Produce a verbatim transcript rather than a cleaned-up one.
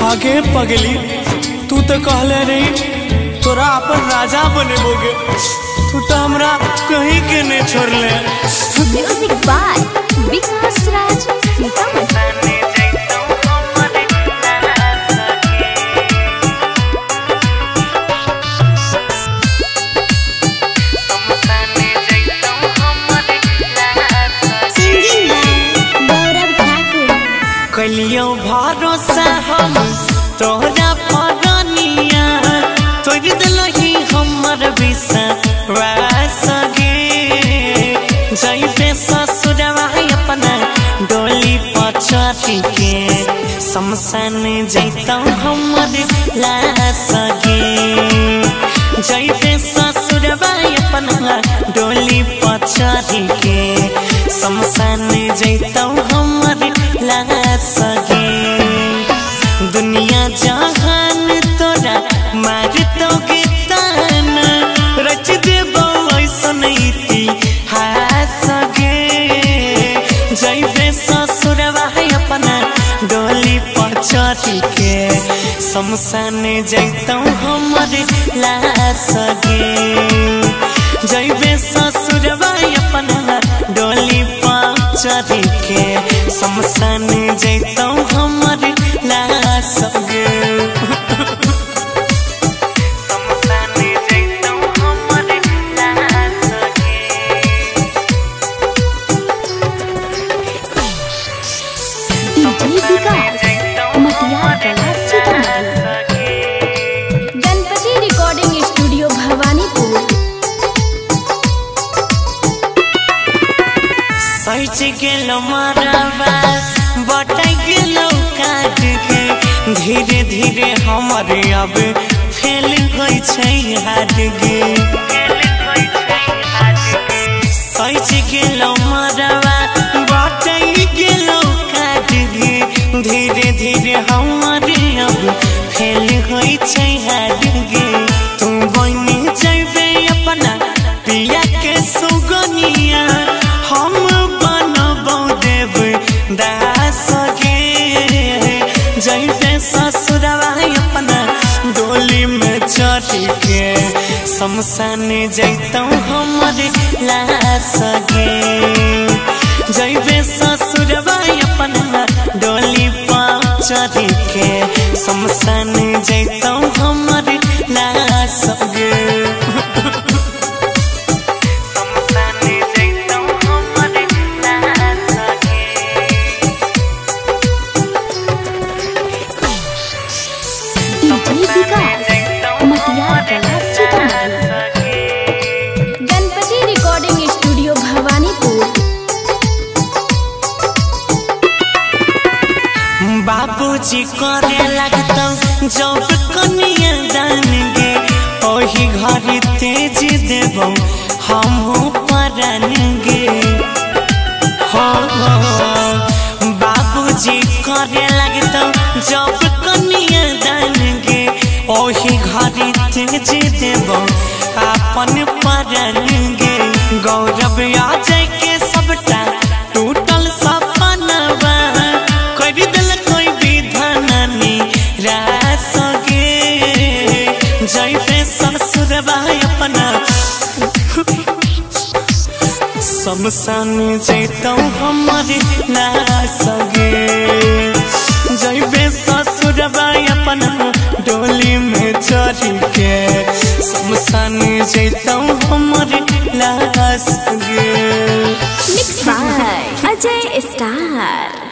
आगे पगली तू तो कहले रही तोरा अपन राजा बनेबोगे, तू तो हमरा कहीं के नहीं छोड़ले। Music by Vikas Raj Sitamarhi. कलियो भरोसा हम तोरा पगनिया, तोड़ दिलही हमर विश्वास गे। जइबे ससुरवा अपना डोली पछती के, शमशान जैतौ हमर लाश गे। जइबे ससुरवा अपना डोली पछती के, शमशान जैतौ हमर लाश गे। दुनिया जहान तोरा मार दोगे ताना, रच देबो ऐसन इतिहास गे। जइबे ससुरवा अपना डोली पछती के, शमशान जैतौ हमर लाश गे। जइबे ससुरवा अपना डोली पछती के, शमशान जैतौ हमर लाश गे। Ganpati recording studio Bhawanipur. सच गेलो मरवा बटाई गेलो काट के, धीरे धीरे हमर अब फेल होई छै हाथ गे। सच गेलो मरवा बटाई गेलो काट गे, धीरे धीरे हमर अब फेल होई छै हाथ गे। तू बनी जइबे अपना पिया के सुगनिया, हम बनबौ देव दास गे। जइबे ससुरवा अपना डोली में चढ़ के, शमशान जैतौ हमर लाश गे। जइबे ससुरवा अपना डोली पर चढ़ के, शमशान जैतौ हमर लाश गे। Ganpati recording studio Bhawanipur. बाबूजी करे लगतौ जब कनिया दान गे, ओही घड़ी तेज देबौ हमहू परान गे। हो बाबूजी करे लगतौ जब कनिया दान गे, ओही घड़ी तेज देबौ अपन परान गे। गौरव आ जाय के सबटा टूटल सपनवा, कर दिल कोई विधान निराश गे। जइबे ससुरवा अपना शमशान जैतौ हमर लाश गे। जइबे ससुरवा अपना डोली में चढ़ के, शमशान जैतौ हमर लाश गे। Mix by Ajay star.